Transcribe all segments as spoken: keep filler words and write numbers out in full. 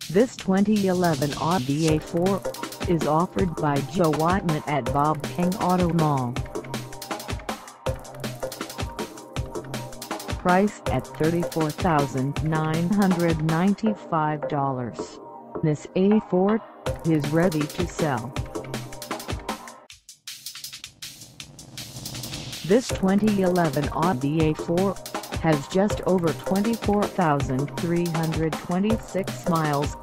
This twenty eleven Audi A four is offered by Joe Wightman at Bob King Auto Mall. Priced at thirty-four thousand nine hundred ninety-five dollars, this A four is ready to sell. This twenty eleven Audi A four has just over twenty-four thousand three hundred twenty-six miles.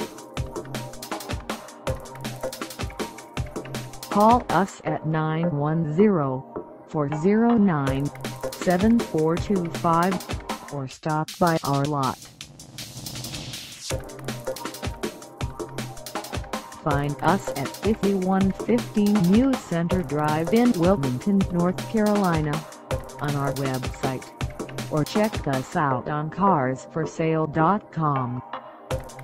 Call us at nine one zero, four zero nine, seven four two five or stop by our lot. Find us at fifty-one fifteen New Center Drive in Wilmington, North Carolina, on our website, or check us out on cars for sale dot com.